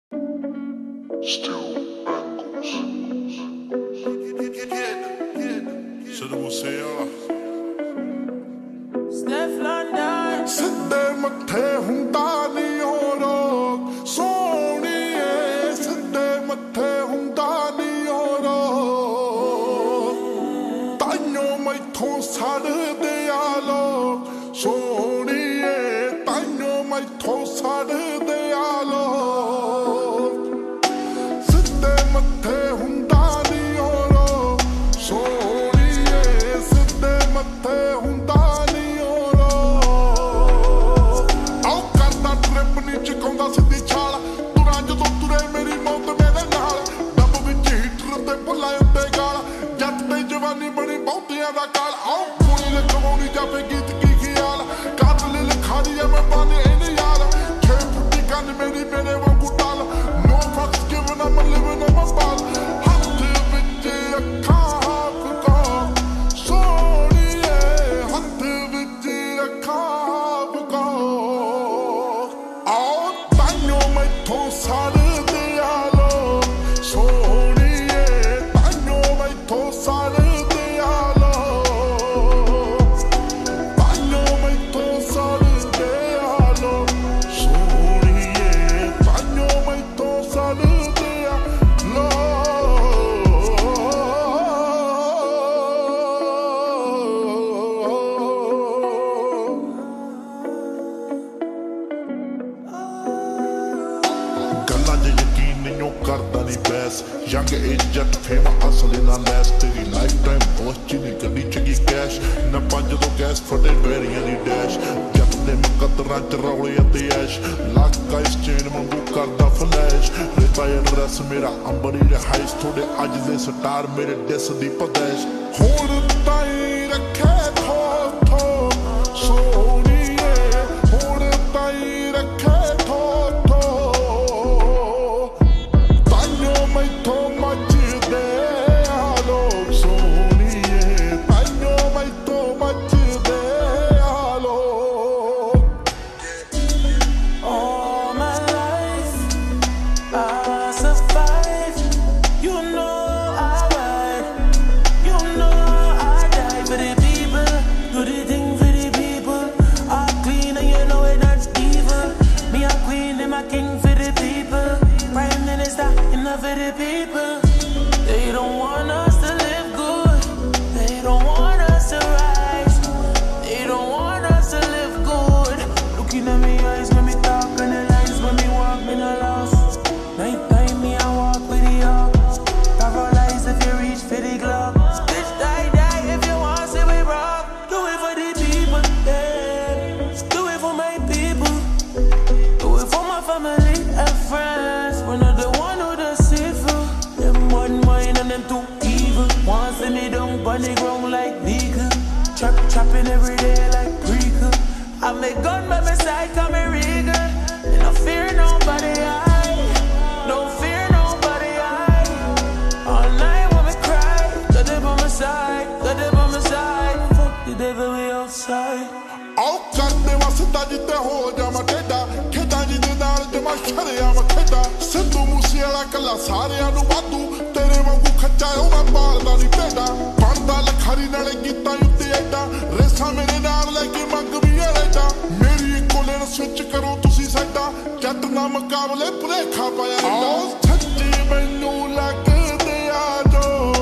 Still bangles. Sido você, ó. Steph London. ਸਿੱਧੇ ਮੱਥੇ ਹੁੰਦਾ ਨੀ ਉਹ ਰੋਗ ਸੋਹਣੀਏ, ਸਿੱਧੇ ਮੱਥੇ ਹੁੰਦਾ ਨੀ ਉਹ ਰੋਗ, ਤਾਈਓ ਮੈਥੋਂ ਸੜਦੇ ਆ ਲੋਕ ਸੋਹਣੀਏ, ਤਾਈਓ ਮੈਥੋਂ ਸੜਦੇ ਆ ਲੋਕ, ਸਿੱਧੇ ਮੱਥੇ ਹੁੰਦਾ ਨੀ ਉਹ ਰੋਗ ਸੋਹਣੀਏ, ਸਿੱਧੇ ਮੱਥੇ ਹੁੰਦਾ ਚਕਾਉਂਦਾ ਸਿੱਧੀ ਛਾਲ, ਤੁਰਾਂ ਜਦੋਂ ਤੁਰੇ ਮੇਰੀ ਮੌਤ ਮੇਰੇ ਨਾਲ, ਡੱਬ ਵਿੱਚ ਹੀਟਰ ਤੇ ਭੁੱਲਾਂ ਉੱਤੇ ਗਾਲ, ਜੱਟ ਤੇ ਜਵਾਨੀ ਬਣੀ ਬਹੁਤਿਆਂ ਦਾ ਕਾਲ, ਆਓ ਕੁੜੀ ਲਿਖਵਾਉਣੀ ਜਾਵੇ ਗੀਤ ਕੀ ਖਿਆਲ, ਕਾਤਲ ਲਿਖਾਰੀ ਐ ਮੈਂ ਬਾਨੇ ਇਹਨੇ ਯਾਰ, 6 ਫੁੱਟੀ ਕੰਨ ਮੇਰੀ ਮੇਰੇ ਵਾਂਗੂ ਟਾਲ, ਨੋ ਫੱਕਸ ਗਿਵਨ ਅਮ ਲਿਵਿੰਗ ਅਮ ਬਾਲ, ਹੱਥ ਵਿੱਚ ਅੱਖਾਂ ਫੁਕਾ ਸੋਹਣੀਏ, ਹੱਥ ਵਿੱਚ ਅੱਖਾਂ ਫੁਕਾ ਮੈਥੋਂ ਸੜਦੇ ਆ ਲੋਕ ਸੋਹਣੀਏ, ਤਾਈਓ ਮੈਥੋਂ ਸੜਦੇ ਆ ਲੋਕ, ਤਾਈਓ ਮੈਥੋਂ ਸੜਦੇ ਆ ਲੋਕ ਸੋਹਣੀਏ, ਤਾਈਓ ਮੈਥੋਂ ਸੜਦੇ ਆ ਲੋਕ। ਗੱਲਾਂ 'ਚ ਯਕੀਨ ਨਹੀਂ ਕਰਦਾ ਨੀ ਬੈਸ, ਯੰਗ ਏਜ ਜੱਟ ਫੇਮ ਅਸਲੀ ਨਾ ਲੈਸ, ਤੇਰੀ ਲਾਈਫ ਟਾਈਮ ਬਹੁਤ ਚੀਨੀ ਗੱਡੀ ਚੰਗੀ ਕੈਸ਼, ਨਾ ਪੰਜ ਤੋਂ ਗੈਸ ਫਟੇ ਬੈਰੀਆਂ ਦੀ ਡੈਸ਼, ਜੱਟ ਦੇ ਮੁਕੱਦਰਾਂ 'ਚ ਰੌਲੇ ਅਤੇ ਐਸ਼, ਲਾਕਾ ਇਸ ਚੇਨ ਵਾਂਗੂ ਕਰਦਾ ਫਲੈਸ਼, ਰਿਟਾਇਰ ਰੈਸ ਮੇਰਾ ਅੰਬਰੀ ਰਿਹਾਇਸ਼, ਤੁਹਾਡੇ ਅੱਜ ਦੇ ਸਟਾਰ ਮੇਰੇ ਡਿਸ ਦੀ ਪਦੈਸ਼, ਹੁਣ ਤਾਈ ਰੱਖੇ ਥੋ ਥੋ ਸੋਹਣੀਏ, ਹੁਣ ਤਾਈ ਰੱਖੇ ਮੈਥੋਂ ਮੱਚਦੇ ਆ ਲੋਕ ਸੋਹਣੀਏ, ਤਾਈਓ ਮੈਥੋਂ ਮੱਚਦੇ ਆ ਲੋਕ। All my life I survive. You know I ride, you know I die for the people, do the thing for the people. I clean and you know it not evil. Me a queen and my king for the people. Prime Minister enough for the people. They don't want us to live good, they don't want us to rise, they don't want us to live good. Looking at me eyes when me talk and the lies when me walk, me no loss. Night time me I walk with the ox, paralyzed if you reach for the glock. Bitch die if you want see we rock. Do it for the people, yeah. Do it for my people, do it for my family and friends. We're not the one who deceitful, them one mind and them too evil. Want see me down on the ground like vegan, chopping every day like prequel. I make gun by my side, call me Regan, and I fear nobody, I don't fear nobody, I all night when me cry, got them on my side, got them on my side. Fuck the devil, we outside. ਆਓ ਕਰਦੇ ਵਸਦਾ ਜਿੱਤੇ ਹੋ ਜਾਵਾਂ ਟੇਡਾ, ਖੇਡਾਂ ਜਿਹਦੇ ਨਾਲ ਜਮਾ ਸ਼ਰਿਆ ਮੈਂ ਖੇਡਾ, ਸਿੱਧੂ ਮੂਸੇ ਵਾਲਾ ਕੱਲਾ ਸਾਰਿਆਂ ਨੂੰ ਵਾਧੂ, ਤੇਰੇ ਵਾਂਗੂ ਖੱਚਾ ਉਹ ਮੈਂ ਪਾਲਦਾ ਨੀ ਭੇਡਾ, ਬਣਦਾ ਲਖਾਰੀ ਨਾਲੇ ਗੀਤਾਂ ਉੱਤੇ ਐਡਾ, ਰੇਸਾਂ ਮੇਰੇ ਨਾਲ ਲੈ ਕੇ ਮੰਗ ਵੀ ਐਡਾ, ਮੇਰੀ ਇੱਕੋ ਲੇਨ ਸਵਿਚ ਕਰੋ ਤੁਸੀਂ ਸਾਡਾ, ਜੱਟ ਨਾ ਮੁਕਾਬਲੇ ਭੁਲੇਖਾ ਪਾਇਆ। ਆਓ ਸੱਚੀ ਮੈਨੂੰ ਲੱਗਦੇ ਆ ਜੋ